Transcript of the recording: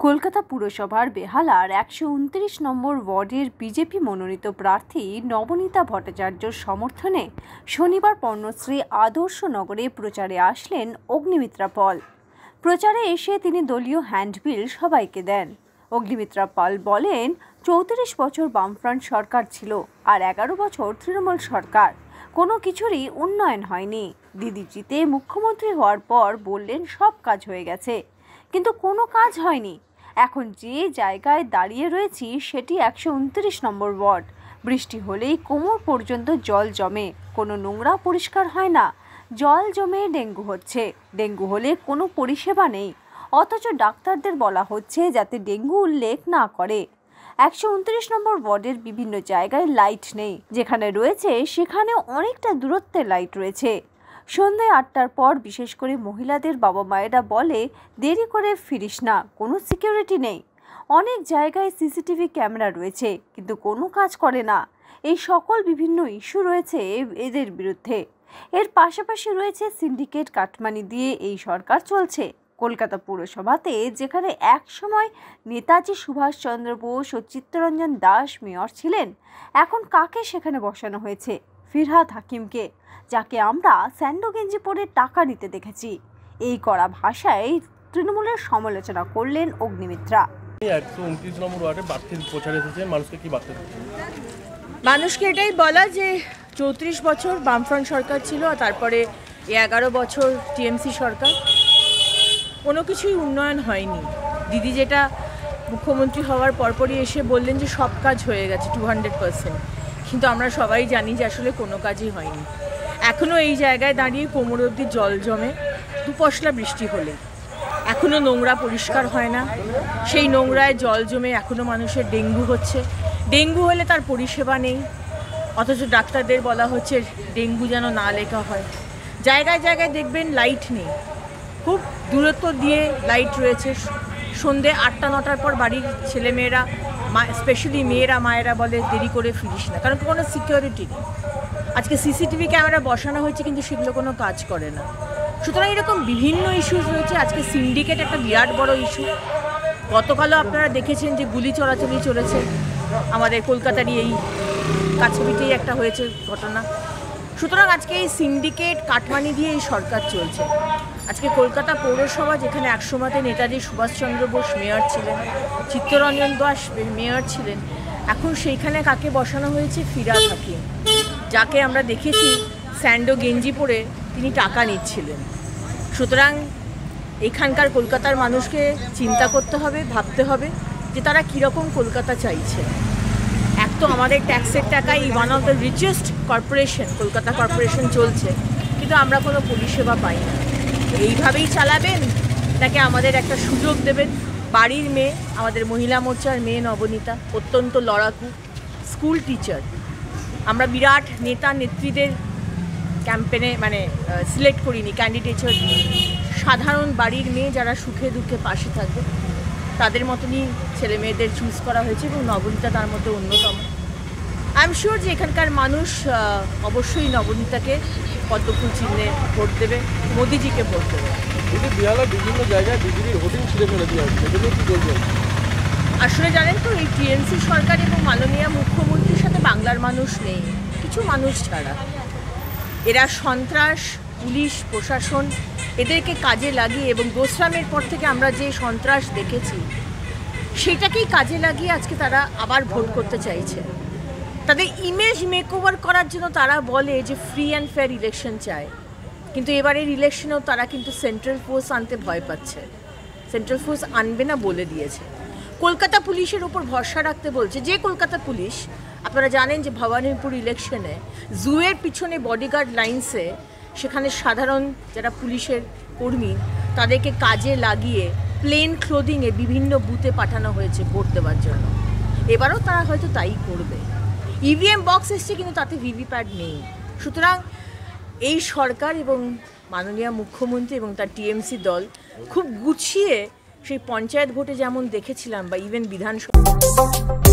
কলকাতা পুরসভার বেহালার ১২৯ নম্বর ওয়ার্ডের বিজেপি মনোনীত প্রার্থী নবনীতা ভট্টাচার্যর সমর্থনে শনিবার পর্ণশ্রী আদর্শ নগরে প্রচারে আসলেন অগ্নিমিত্রা পল। প্রচারে এসে তিনি দলীয় হ্যান্ডবিল সবাইকে দেন। অগ্নিমিত্রা পল বলেন, ৩৪ বছর বামফ্রন্ট সরকার ছিল আর ১১ বছর তৃণমূল সরকার, কোনো কিছুরই উন্নয়ন হয়নি। দিদি জিতে মুখ্যমন্ত্রী হওয়ার পর বললেন সব কাজ হয়ে গেছে, কিন্তু কোনো কাজ হয়নি। এখন যে জায়গায় দাঁড়িয়ে রয়েছি সেটি ১২৯ নম্বর ওয়ার্ড। বৃষ্টি হলেই কোমর পর্যন্ত জল জমে, কোনো নোংরা পরিষ্কার হয় না, জল জমে ডেঙ্গু হচ্ছে। ডেঙ্গু হলে কোনো পরিষেবা নেই, অথচ ডাক্তারদের বলা হচ্ছে যাতে ডেঙ্গু উল্লেখ না করে। ১২৯ নম্বর ওয়ার্ডের বিভিন্ন জায়গায় লাইট নেই, যেখানে রয়েছে সেখানে অনেকটা দূরত্বে লাইট রয়েছে। সন্ধ্যে ৮টার পর বিশেষ করে মহিলাদের বাবা মায়েরা বলে, দেরি করে ফিরিস না, কোনো সিকিউরিটি নেই। অনেক জায়গায় সিসিটিভি ক্যামেরা রয়েছে, কিন্তু কোনো কাজ করে না। এই সকল বিভিন্ন ইস্যু রয়েছে এদের বিরুদ্ধে। এর পাশাপাশি রয়েছে সিন্ডিকেট কাটমানি দিয়ে এই সরকার চলছে। কলকাতা পুরসভাতে যেখানে এক সময় নেতাজি সুভাষচন্দ্র বোস ও চিত্তরঞ্জন দাস মেয়র ছিলেন, এখন কাকে সেখানে বসানো হয়েছে? ফিরহাদ হাকিমকে, যাকে আমরা স্যান্ডো গেঞ্জি পরে টাকা নিতে দেখেছি। এই কড়া ভাষায় তৃণমূলের সমালোচনা করলেন অগ্নিমিত্রা। ১২৯ নম্বর ওয়ার্ডে প্রার্থীর প্রচার এসেছে, মানুষকে কি বার্তা দিচ্ছেন? মানুষকে এটাই বলা যে ৩৪ বছর বামফ্রন্ট সরকার ছিল আর তারপরে ১১ বছর টিএমসি সরকার, কোনো কিছুই উন্নয়ন হয়নি। দিদি যেটা মুখ্যমন্ত্রী হওয়ার পরপরই এসে বললেন যে সব কাজ হয়ে গেছে 200%, কিন্তু আমরা সবাই জানি যে আসলে কোনো কাজই হয়নি। এখনও এই জায়গায় দাঁড়িয়ে কোমর অবধি জল জমে দুপশলা বৃষ্টি হলে, এখনও নোংরা পরিষ্কার হয় না। সেই নোংরায় জল জমে এখনও মানুষের ডেঙ্গু হচ্ছে। ডেঙ্গু হলে তার পরিষেবা নেই, অথচ ডাক্তারদের বলা হচ্ছে ডেঙ্গু যেন না লেখা হয়। জায়গায় জায়গায় দেখবেন লাইট নেই, খুব দূরত্ব দিয়ে লাইট রয়েছে। সন্ধ্যে ৮টা ৯টার পর বাড়ির ছেলেমেয়েরা, স্পেশালি মেয়েরা মায়েরা বলে দেরি করে ফিরিস না, কারণ কোনো সিকিউরিটি নেই। আজকে সিসিটিভি ক্যামেরা বসানো হয়েছে, কিন্তু সেগুলো কোনো কাজ করে না। সুতরাং এরকম বিভিন্ন ইস্যুস রয়েছে। আজকে সিন্ডিকেট একটা বিরাট বড় ইস্যু। গতকালও আপনারা দেখেছেন যে গুলি চলাচলি চলেছে, আমাদের কলকাতারই এই কাছাপিঠেই একটা হয়েছে ঘটনা। সুতরাং আজকে এই সিন্ডিকেট কাটমানি দিয়ে এই সরকার চলছে। আজকে কলকাতা পৌরসভা, যেখানে একসময়তে নেতাজি সুভাষচন্দ্র বোস মেয়র ছিলেন, চিত্তরঞ্জন দাস মেয়র ছিলেন, এখন সেইখানে কাকে বসানো হয়েছে? ফিরহাদ হাকিম, যাকে আমরা দেখেছি স্যান্ডো গেঞ্জি পরে তিনি টাকা নিচ্ছিলেন। সুতরাং এখানকার কলকাতার মানুষকে চিন্তা করতে হবে, ভাবতে হবে যে তারা কীরকম কলকাতা চাইছে। এক তো আমাদের ট্যাক্সের টাকায় one of the richest corporation Kolkata corporation চলছে, কিন্তু আমরা কোনো পরিষেবা পাই না। এইভাবেই চালাবেন নাকি আমাদের একটা সুযোগ দেবেন? বাড়ির মেয়ে, আমাদের মহিলা মোর্চার মেয়ে নবনীতা অত্যন্ত লড়াকু, স্কুল টিচার। আমরা বিরাট নেতা নেত্রীদের ক্যাম্পেনে সিলেক্ট করিনি, ক্যান্ডিডেটর দিই। সাধারণ বাড়ির মেয়ে যারা সুখে দুঃখে পাশে থাকবে তাদের মতনই ছেলে মেয়েদের চুজ করা হয়েছে, এবং নবনীতা তার মধ্যে অন্যতম। আই এম শিওর যে এখানকার মানুষ অবশ্যই নবনীতাকে পদ্মফুল চিহ্নে ভোট দেবে, মোদিজিকে ভোট দেবে। বিভিন্ন জায়গায় বিজেপির হোর্ডিং ছিঁড়ে ফেলে দেওয়া হচ্ছে, এগুলো কি বলবেন? আসলে জানেন তো, এই টিএমসি সরকার এবং মাননীয় মুখ্যমন্ত্রীর সাথে বাংলার মানুষ নেই, কিছু মানুষ ছাড়া। এরা সন্ত্রাস, পুলিশ প্রশাসন এদেরকে কাজে লাগিয়ে, এবং দোসরামের পর থেকে আমরা যে সন্ত্রাস দেখেছি সেটাকেই কাজে লাগিয়ে আজকে তারা আবার ভোট করতে চাইছে। তাদের ইমেজ মেকওভার করার জন্য তারা বলে যে ফ্রি অ্যান্ড ফেয়ার ইলেকশন চায়, কিন্তু এবারের ইলেকশনেও তারা কিন্তু সেন্ট্রাল ফোর্স আনতে ভয় পাচ্ছে। সেন্ট্রাল ফোর্স আনবে না বলে দিয়েছে। কলকাতা পুলিশের উপর ভরসা রাখতে বলছে। যে কলকাতা পুলিশ, আপনারা জানেন যে ভবানীপুর ইলেকশনে জুয়ের পিছনে বডিগার্ড লাইন্সে, সেখানে সাধারণ যারা পুলিশের কর্মী তাদেরকে কাজে লাগিয়ে প্লেন ক্লোদিংয়ে বিভিন্ন বুথে পাঠানো হয়েছে ভোট দেওয়ার জন্য। এবারও তারা হয়তো তাই করবে। ইভিএম বক্স এসছে, কিন্তু তাতে ভিভিপ্যাট নেই। সুতরাং এই সরকার এবং মাননীয় মুখ্যমন্ত্রী এবং তার টিএমসি দল খুব গুছিয়ে সেই পঞ্চায়েত ভোটে যেমন দেখেছিলাম, বা ইভেন বিধানসভা